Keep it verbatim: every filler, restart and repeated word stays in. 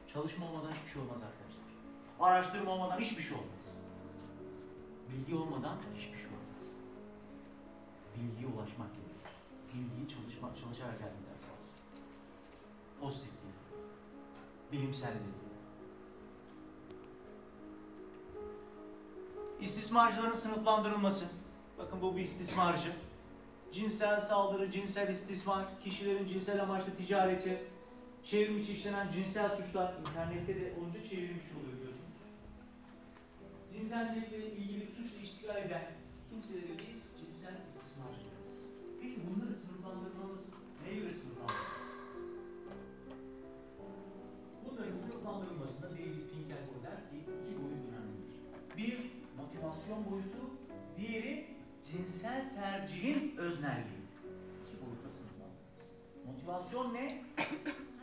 Çalışma olmadan hiçbir şey olmaz arkadaşlar. Araştırma olmadan hiçbir şey olmaz. Bilgi olmadan hiçbir şey olmaz. Bilgiye ulaşmak gerekir. Bilgiyi çalışmak, çalışarak elde edersiniz. Pozitif bilgi. Bilimsel bilgi. İstismarcıların sınıflandırılması. Bakın bu bir istismarcı. Cinsel saldırı, cinsel istismar, kişilerin cinsel amaçlı ticareti, çevrim içi işlenen cinsel suçlar, internette de olunca çevrim içi oluyor biliyorsunuz. Cinsellikle ilgili bir suçla iştigal eden kimselere biz cinsel istismarcı deriz. Peki bunları sınıflandırmamız neye göre sınıflandırmamız? Bunların sınıflandırılmasında David Finkelkraut der ki iki boyut önemlidir. Bir, motivasyon boyutu, diğeri cinsel tercihin öznelliği. İki boyutta sınıflandırılması. Motivasyon ne?